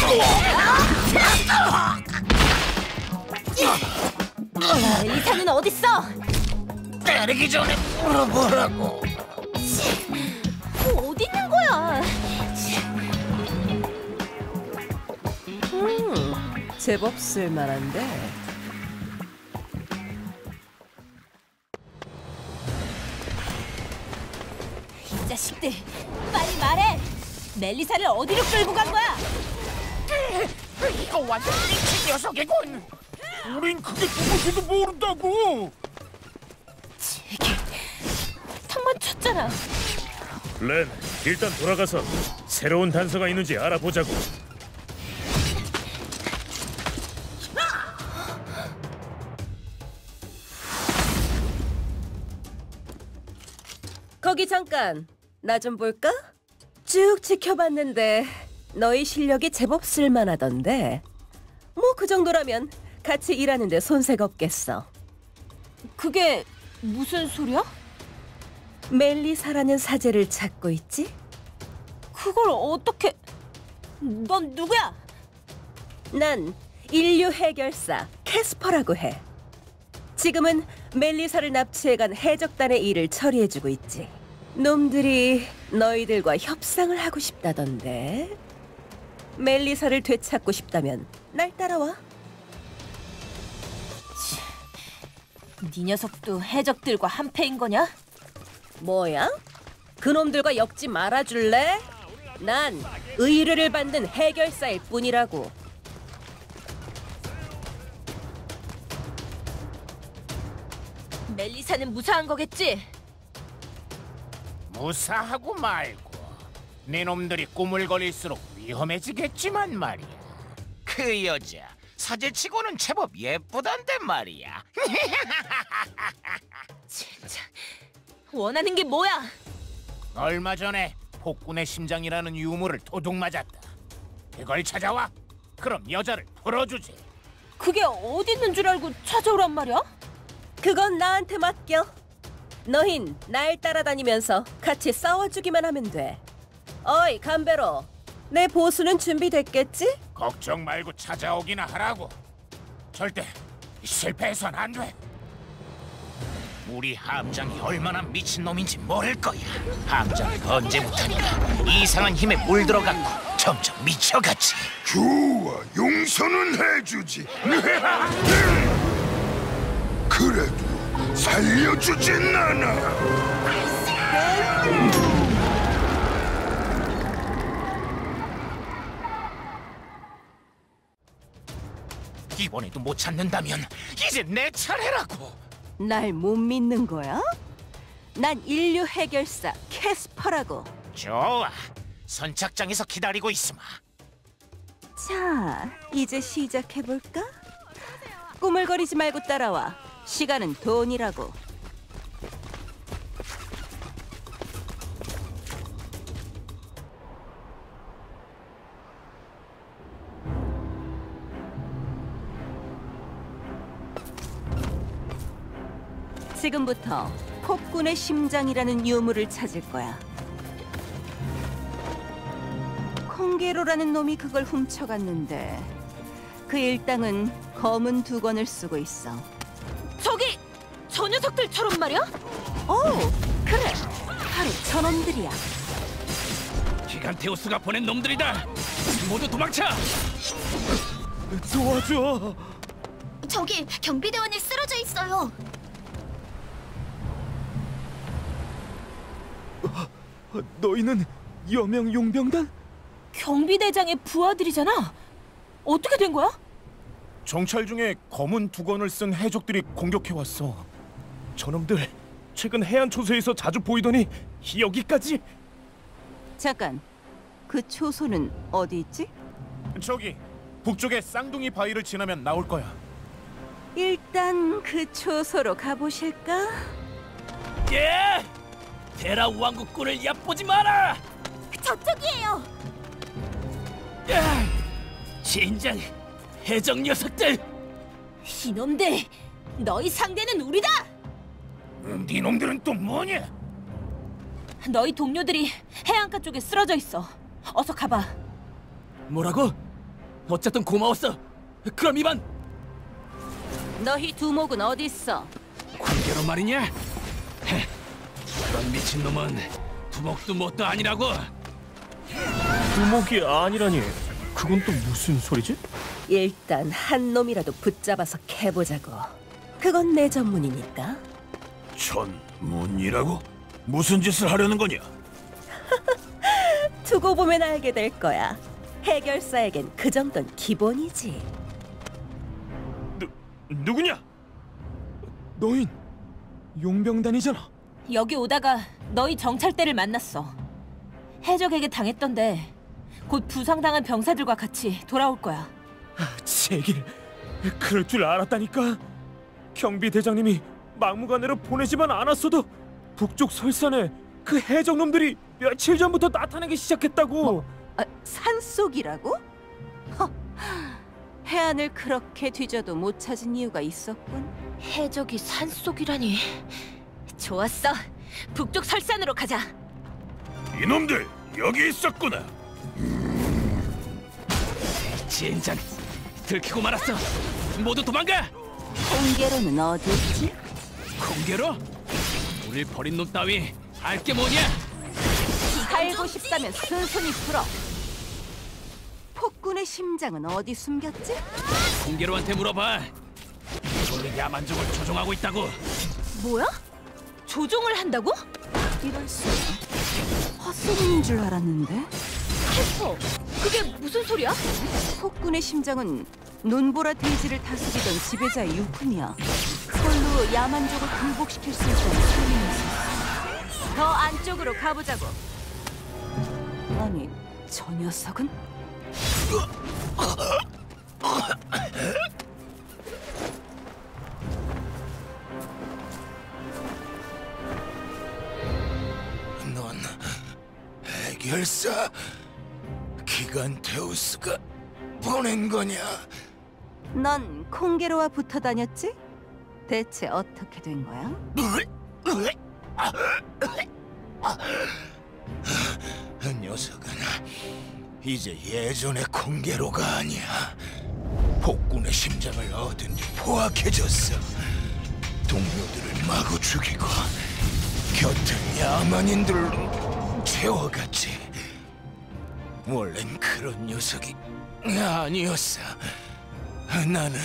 멜리사는 어딨어? 때리기 전에 물어보라고. 어디 있는 거야? 제법 쓸만한데. 이 자식들, 빨리 말해! 멜리사를 어디로 끌고 간 거야? 이거 완전 미친 녀석이군. 우린 그게 누구지도 모른다고. 턱 맞췄잖아. 렌, 일단 돌아가서 새로운 단서가 있는지 알아보자고. 거기 잠깐, 나 좀 볼까? 쭉 지켜봤는데 너희 실력이 제법 쓸만하던데. 뭐 그 정도라면 같이 일하는데 손색 없겠어. 그게 무슨 소리야? 멜리사라는 사제를 찾고 있지? 그걸 어떻게... 넌 누구야? 난 인류 해결사 캐스퍼라고 해. 지금은 멜리사를 납치해간 해적단의 일을 처리해주고 있지. 놈들이 너희들과 협상을 하고 싶다던데. 멜리사를 되찾고 싶다면 날 따라와. 네 녀석도 해적들과 한패인 거냐? 뭐야? 그놈들과 엮지 말아줄래? 난 의뢰를 받는 해결사일 뿐이라고. 멜리사는 무사한 거겠지? 무사하고 말고 네 놈들이 꾸물거릴수록 위험해지겠지만 말이야. 그 여자 사제치고는 제법 예쁘단데 말이야. 진짜 원하는 게 뭐야? 얼마 전에 폭군의 심장이라는 유물을 도둑 맞았다. 그걸 찾아와. 그럼 여자를 풀어주지. 그게 어디 있는 줄 알고 찾아오란 말이야? 그건 나한테 맡겨. 너흰 날 따라다니면서 같이 싸워주기만 하면 돼. 어이 감베로, 내 보수는 준비됐겠지? 걱정 말고 찾아오기나 하라고. 절대 실패해선 안 돼. 우리 함장이 얼마나 미친놈인지 모를 거야. 함장이 언제부터인가 이상한 힘에 물들어갔고 점점 미쳐갔지. 좋아, 용서는 해주지. 그래도 살려주진 않아. 이번에도 못 찾는다면 이제 내 차례라고. 날 못 믿는 거야? 난 인류 해결사 캐스퍼라고. 좋아, 선착장에서 기다리고 있으마. 자, 이제 시작해볼까? 꾸물거리지 말고 따라와. 시간은 돈이라고. 지금부터 폭군의 심장이라는 유물을 찾을 거야. 콩게로라는 놈이 그걸 훔쳐갔는데 그 일당은 검은 두건을 쓰고 있어. 저기! 저 녀석들처럼 말이야? 오, 그래. 바로 저놈들이야. 기간테우스가 보낸 놈들이다. 모두 도망쳐. 도와줘. 저기 경비대원이 쓰러져 있어요. 너희는 여명 용병단? 경비대장의 부하들이잖아. 어떻게 된 거야? 정찰 중에 검은 두건을 쓴 해적들이 공격해왔어. 저놈들 최근 해안 초소에서 자주 보이더니 여기까지. 잠깐, 그 초소는 어디 있지? 저기 북쪽의 쌍둥이 바위를 지나면 나올 거야. 일단 그 초소로 가보실까? 예! 테라 왕국군을 얕보지 마라. 저쪽이에요. 야! 진작 해적 녀석들. 이놈들! 너희 상대는 우리다! 네 놈들은 또 뭐냐? 너희 동료들이 해안가 쪽에 쓰러져 있어. 어서 가봐. 뭐라고? 어쨌든 고마웠어. 그럼 이만. 너희 두목은 어디 있어? 관계로 말이냐? 헤, 그런 미친놈은 두목도 뭣도 아니라고. 두목이 아니라니. 그건 또 무슨 소리지? 일단 한 놈이라도 붙잡아서 캐보자고. 그건 내 전문이니까. 전문이라고? 무슨 짓을 하려는 거냐? 두고 보면 알게 될 거야. 해결사에겐 그 정도는 기본이지. 누구냐? 너흰 용병단이잖아. 여기 오다가 너희 정찰대를 만났어. 해적에게 당했던데 곧 부상당한 병사들과 같이 돌아올 거야. 제길, 그럴 줄 알았다니까. 경비 대장님이 막무가내로 보내지만 않았어도 북쪽 설산에 그 해적놈들이 며칠 전부터 나타나기 시작했다고. 산속이라고? 허, 해안을 그렇게 뒤져도 못 찾은 이유가 있었군. 해적이 산속이라니. 좋았어. 북쪽 설산으로 가자. 이놈들 여기 있었구나. 진작 들키고 말았어. 모두 도망가. 홍계로는 어디 있지? 공개로? 우릴 버린 놈 따위 알게 뭐냐? 살고 싶다면 순순히 풀어. 폭군의 심장은 어디 숨겼지? 공개로한테 물어봐. 우리 야만족을 조종하고 있다고. 뭐야? 조종을 한다고? 이럴 수가. 헛소리인 줄 알았는데. 캐스퍼, 그게 무슨 소리야? 폭군의 심장은 눈보라 대지를 다스리던 지배자의 유품이야. 그걸로 야만족을 굴복시킬 수 있다는 소문이 있었어. 더 안쪽으로 가보자고. 아니, 저 녀석은? 넌 해결사 기간테우스가 보낸 거냐? 넌 콩게로와 붙어 다녔지? 대체 어떻게 된 거야? 녀석은 이제 예전의 콩게로가 아니야. 폭군의 심장을 얻은 뒤 포악해졌어. 동료들을 마구 죽이고 곁을 야만인들로 채워갔지. 원래는 그런 녀석이 아니었어. 나는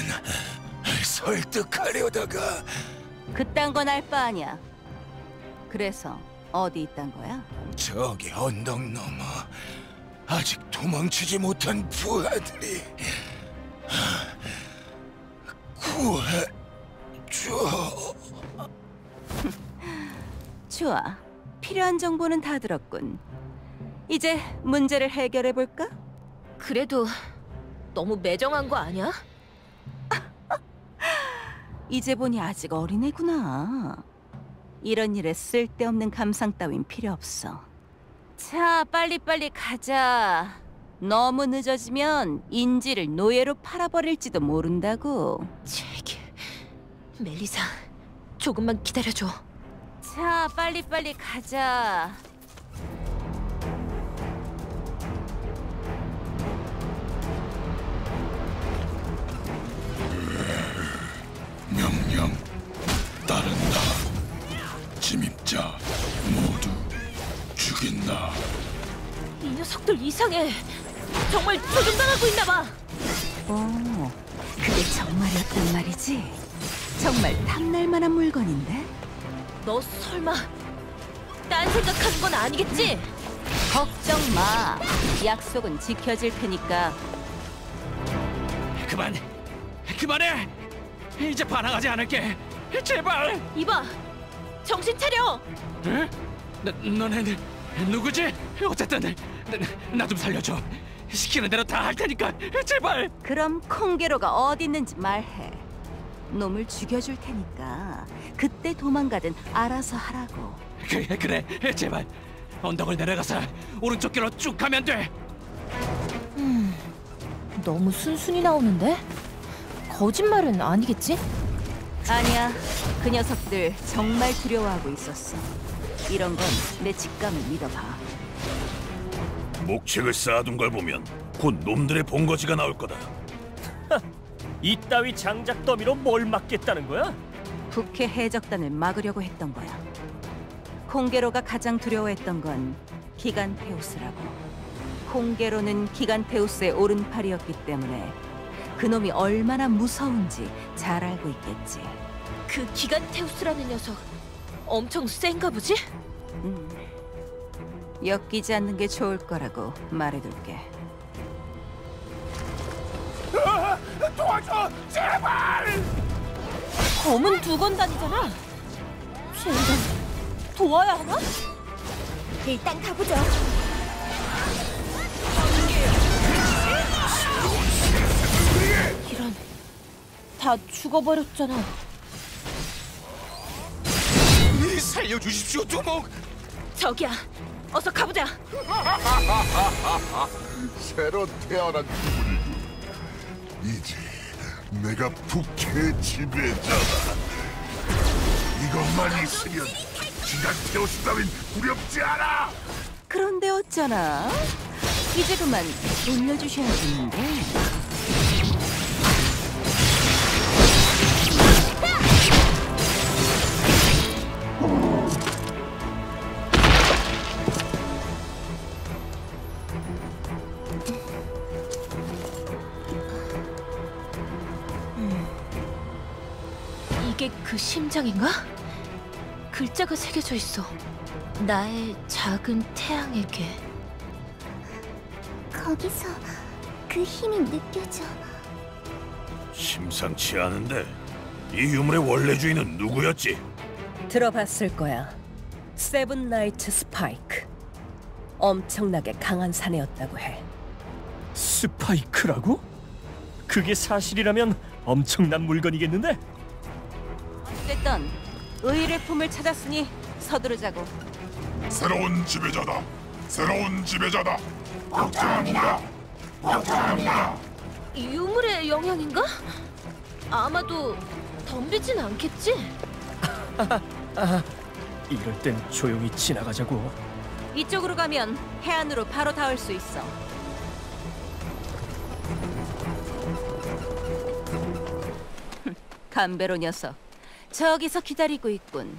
설득하려다가. 그딴 건 알 바 아니야. 그래서 어디 있단 거야? 저기 언덕 너머 아직 도망치지 못한 부하들이 구해줘. 좋아. 필요한 정보는 다 들었군. 이제 문제를 해결해 볼까? 그래도 너무 매정한 거 아니야? 이제 보니 아직 어린애구나. 이런 일에 쓸데없는 감상 따윈 필요 없어. 자, 빨리빨리 가자. 너무 늦어지면 인지를 노예로 팔아버릴지도 모른다고. 제길, 멜리사, 조금만 기다려줘. 자, 빨리빨리 가자. 명령 따른다. 침입자 모두 죽인다. 이 녀석들 이상해. 정말 조종당하고 있나 봐. 오, 그게 정말이었단 말이지? 정말 탐날 만한 물건인데? 너 설마 딴 생각하는 건 아니겠지? 걱정 마. 약속은 지켜질 테니까. 그만해. 이제 반항하지 않을게. 제발. 이봐, 정신 차려. 응? 너네 누구지? 어쨌든 나 좀 살려줘. 시키는 대로 다 할 테니까 제발. 그럼 콩게로가 어디 있는지 말해. 놈을 죽여줄 테니까 그때 도망가든 알아서 하라고. 그래 제발. 언덕을 내려가서 오른쪽 길로 쭉 가면 돼. 너무 순순히 나오는데? 거짓말은 아니겠지? 아니야, 그 녀석들 정말 두려워하고 있었어. 이런 건 내 직감을 믿어봐. 목책을 쌓아둔 걸 보면 곧 놈들의 본거지가 나올 거다. 이따위 장작 더미로 뭘 막겠다는 거야? 북해 해적단을 막으려고 했던 거야. 콩게로가 가장 두려워했던 건 기간테우스라고. 콩게로는 기간테우스의 오른팔이었기 때문에 그놈이 얼마나 무서운지 잘 알고 있겠지. 그 기간테우스라는 녀석 엄청 센가 보지? 엮이지 않는 게 좋을 거라고 말해둘게. 도와줘, 제발! 검은 두건단이잖아. 쟤는 도와야 하나? 일단 가보죠. 이런, 다 죽어버렸잖아. 살려주십시오, 두목. 저기야, 어서 가보자. 새로 태어난 기분이군. 이제 내가 북해의 지배자다. 이것만 있으면 기간테우스 따윈 두렵지 않아. 그런데 어쩌나? 이제 그만 돌려주셔야겠는데. 이게 그 심장인가? 글자가 새겨져 있어. 나의 작은 태양에게. 거기서 그 힘이 느껴져. 심상치 않은데 이 유물의 원래 주인은 누구였지? 들어봤을 거야. 세븐 나이트 스파이크. 엄청나게 강한 사내였다고 해. 스파이크라고? 그게 사실이라면 엄청난 물건이겠는데? 어쨌든 의뢰 품을 찾았으니 서두르자고. 새로운 지배자다. 새로운 지배자다. 걱정합니다. 걱정합니다. 유물의 영향인가? 아마도 덤비진 않겠지? 이럴 땐 조용히 지나가자고. 이쪽으로 가면 해안으로 바로 닿을 수 있어. 감베로 녀석, 저기서 기다리고 있군.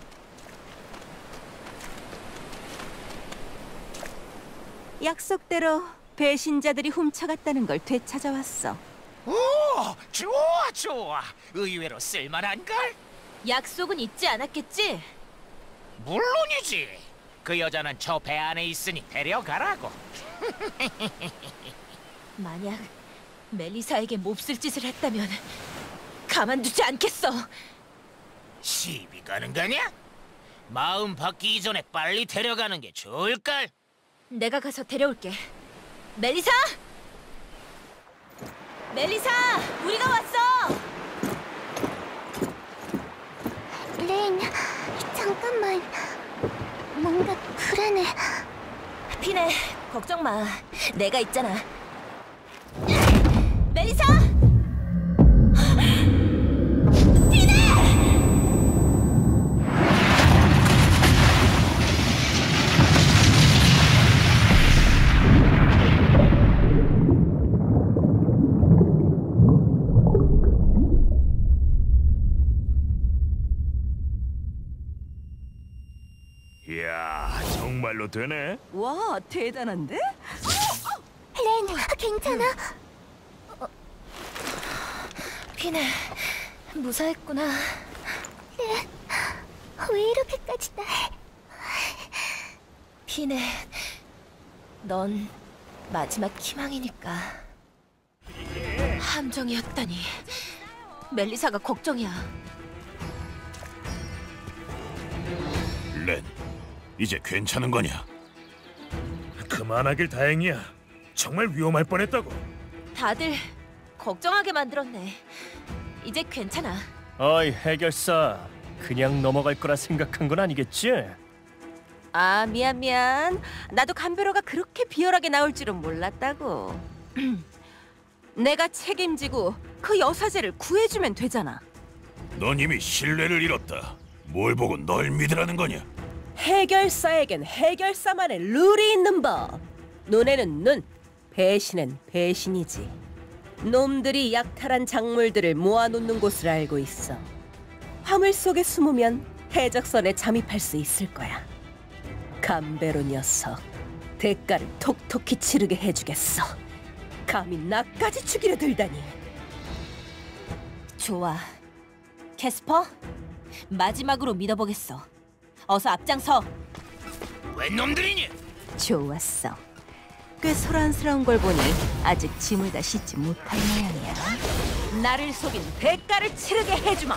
약속대로 배신자들이 훔쳐갔다는 걸 되찾아왔어. 오, 좋아, 좋아. 의외로 쓸만한걸? 약속은 잊지 않았겠지? 물론이지. 그 여자는 저 배 안에 있으니 데려가라고. 만약 멜리사에게 몹쓸 짓을 했다면 가만두지 않겠어. 시비 가는 거냐? 마음 바뀌기 전에 빨리 데려가는 게 좋을걸? 내가 가서 데려올게. 멜리사! 멜리사! 우리가 왔어! 레인, 잠깐만. 뭔가 불안해. 피네, 걱정 마. 내가 있잖아. 멜리사! 이야, 정말로 되네. 와, 대단한데? 레인, 괜찮아? 피네, 무사했구나. 왜 이렇게까지 날? 피네, 넌 마지막 희망이니까. 함정이었다니. 멜리사가 걱정이야. 렌, 이제 괜찮은 거냐? 그만하길 다행이야. 정말 위험할 뻔했다고. 다들 걱정하게 만들었네. 이제 괜찮아. 어이, 해결사. 그냥 넘어갈 거라 생각한 건 아니겠지? 아, 미안. 나도 감베로가 그렇게 비열하게 나올 줄은 몰랐다고. 내가 책임지고 그 여사제를 구해주면 되잖아. 넌 이미 신뢰를 잃었다. 뭘 보고 널 믿으라는 거냐? 해결사에겐 해결사만의 룰이 있는 법. 눈에는 눈, 배신은 배신이지. 놈들이 약탈한 작물들을 모아놓는 곳을 알고 있어. 화물 속에 숨으면 해적선에 잠입할 수 있을 거야. 감베로 녀석, 대가를 톡톡히 치르게 해주겠어. 감히 나까지 죽이려 들다니. 좋아. 캐스퍼, 마지막으로 믿어보겠어. 어서 앞장서. 웬 놈들이니? 좋았어. 꽤 소란스러운 걸 보니 아직 짐을 다 씻지 못할 모양이야. 나를 속인 대가를 치르게 해주마.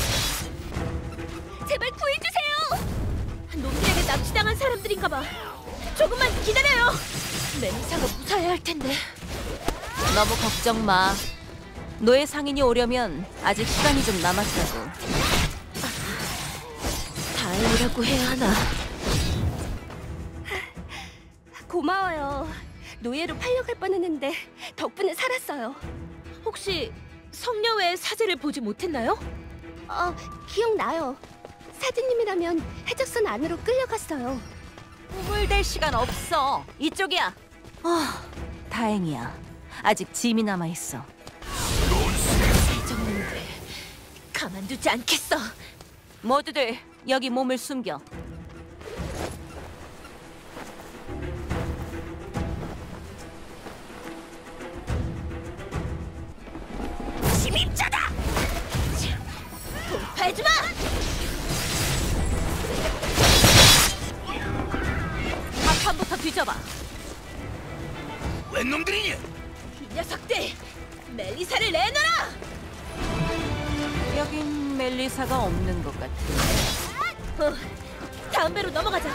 제발 구해주세요. 놈들에게 납치당한 사람들인가봐. 조금만 기다려요. 멜리사가 무사해야 할 텐데. 너무 걱정 마. 노예 상인이 오려면 아직 시간이 좀 남았다고. 다행이라고 해야 하나. 고마워요. 노예로 팔려갈 뻔했는데 덕분에 살았어요. 혹시 성녀의 사제를 보지 못했나요? 기억나요. 사제님이라면 해적선 안으로 끌려갔어요. 우물댈 시간 없어. 이쪽이야. 다행이야. 아직 짐이 남아있어. 해적놈들 가만두지 않겠어. 모두들 여기 몸을 숨겨. 침입자다! 돌파해주마! 박판부터 뒤져봐. 웬 놈들이니? 이 녀석들! 멜리사를 내놔라! 여긴 멜리사가 없는 것 같아. 다음 배로 넘어가자.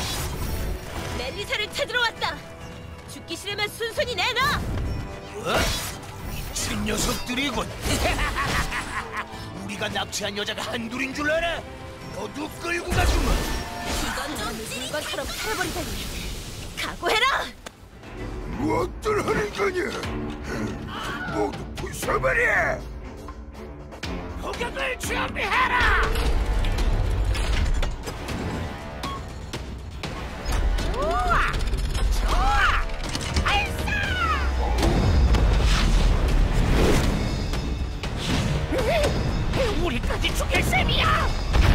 멜리사를 찾으러 왔다. 죽기 싫으면 순순히 내놔! 미친 녀석들이군. 우리가 납치한 여자가 한둘인 줄 알아? 모두 끌고 가주마. 이건 좀 물건처럼 살아버리다니. 각오해라! 무엇들 하는 거냐? 모두 부숴버려! 공격을 준비해라! 좋아! 좋아! 발사! 우리까지 죽일 셈이야!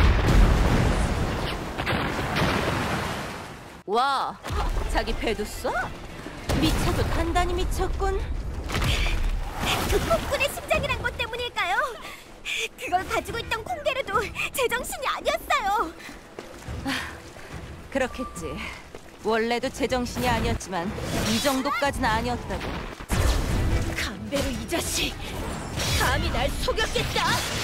와, 자기 배도 써? 미쳐도 단단히 미쳤군. 그 폭군의 심장이란 것 때문일까요? 그걸 가지고 있던 콩게르도 제정신이 아니었어요. 그렇겠지. 원래도 제정신이 아니었지만 이 정도까지는 아니었다고. 감베르 이 자식! 감히 날 속였겠다!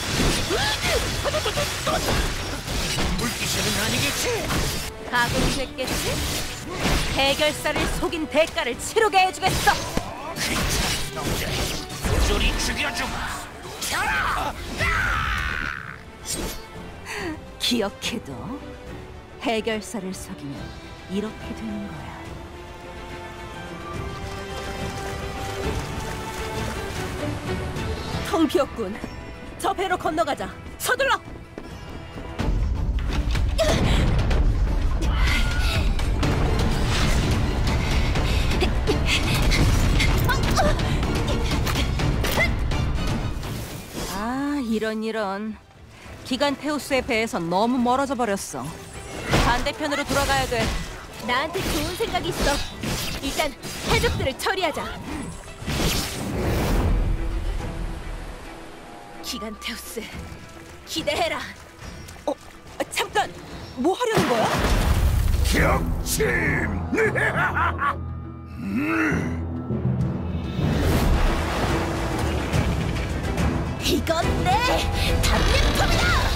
물귀신은 아니겠지? 각오는 됐겠지? 해결사를 속인 대가를 치르게 해주겠어. 귀찮은 놈들, 부조리 죽여주마. 기억해도 해결사를 속이면 이렇게 되는 거야. 텅 비었군. 저 배로 건너가자. 서둘러. 이런. 기간테우스의 배에서 너무 멀어져 버렸어. 반대편으로 돌아가야 돼. 나한테 좋은 생각이 있어. 일단 해적들을 처리하자. 기간테우스, 기대해라. 잠깐! 뭐 하려는 거야? 격침! 이건 내 답례품이다!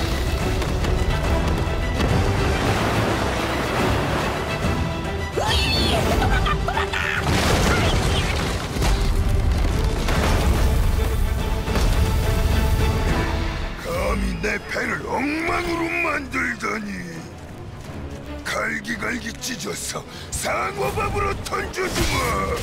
감히 내 배를 엉망으로 만들다니. 갈기갈기 찢어서 상어밥으로 던져주마.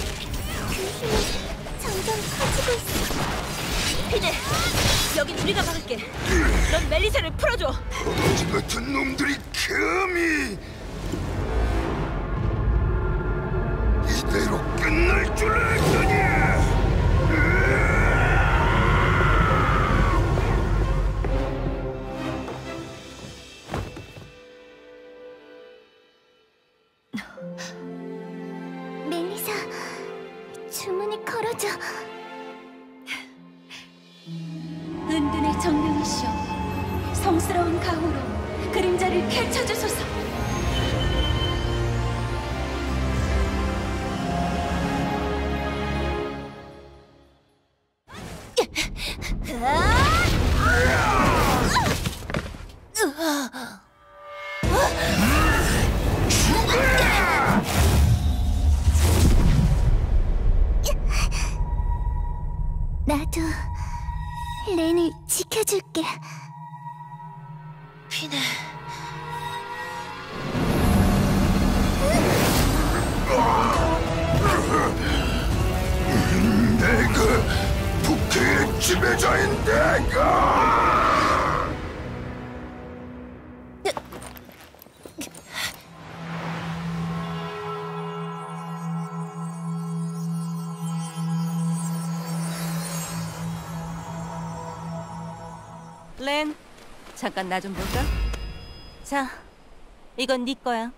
점점 커지고 있어. 피네, 여긴 우리가 막을게. 넌 멜리사를 풀어줘. 거지 같은 놈들이 감히 이대로 끝날 줄 알고. 덜어줘. 은둔의 정령이시여, 성스러운 가호로 그림자를 펼쳐주소서. 나도 렌을 지켜줄게. 피네. 내가 부캐의 지배자인 내가. 렌, 잠깐 나 좀 볼까? 자, 이건 네 거야.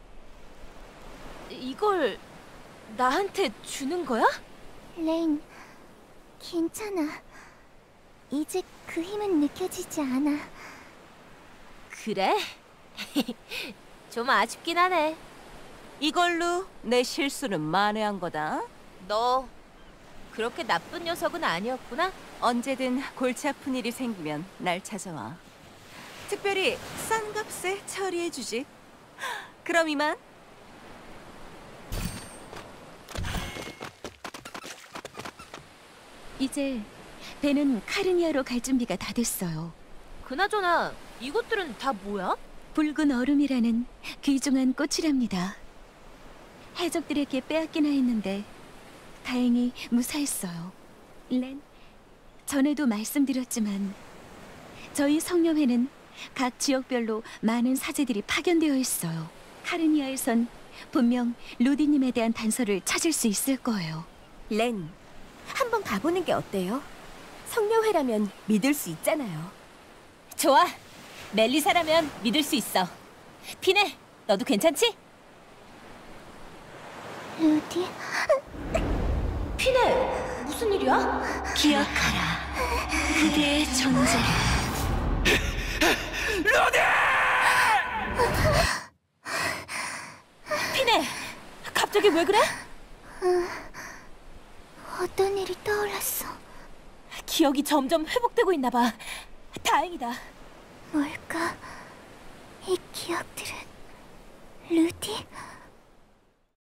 이걸 나한테 주는 거야? 렌, 괜찮아. 이제 그 힘은 느껴지지 않아. 그래? 좀 아쉽긴 하네. 이걸로 내 실수는 만회한 거다. 너 그렇게 나쁜 녀석은 아니었구나? 언제든 골치 아픈 일이 생기면 날 찾아와. 특별히 싼 값에 처리해주지. 그럼 이만. 이제 배는 카르니아로 갈 준비가 다 됐어요. 그나저나 이것들은 다 뭐야? 붉은 얼음이라는 귀중한 꽃이랍니다. 해적들에게 빼앗기나 했는데 다행히 무사했어요. 렌, 전에도 말씀드렸지만 저희 성녀회는 각 지역별로 많은 사제들이 파견되어 있어요. 카르니아에선 분명 루디님에 대한 단서를 찾을 수 있을 거예요. 렌, 한번 가보는 게 어때요? 성녀회라면 믿을 수 있잖아요. 좋아. 멜리사라면 믿을 수 있어. 피네, 너도 괜찮지? 루디, 피네, 무슨 일이야? 기억하라. 그대의 존재를. 피네, 갑자기 왜 그래? 어떤 일이 떠올랐어. 기억이 점점 회복되고 있나 봐. 다행이다. 뭘까? 이 기억들은 루디?